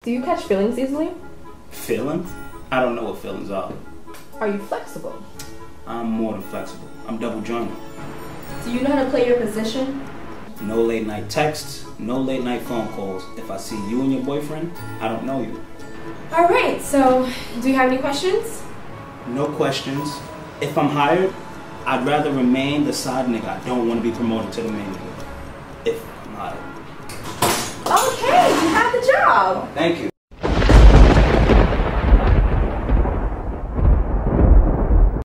Do you catch feelings easily? Feelings? I don't know what feelings are. Are you flexible? I'm more than flexible. I'm double jointed. Do you know how to play your position? No late night texts, no late night phone calls. If I see you and your boyfriend, I don't know you. Alright, so do you have any questions? No questions. If I'm hired, I'd rather remain the side nigga. I don't want to be promoted to the main nigga. If I'm hired. Okay, you have the job. Thank you.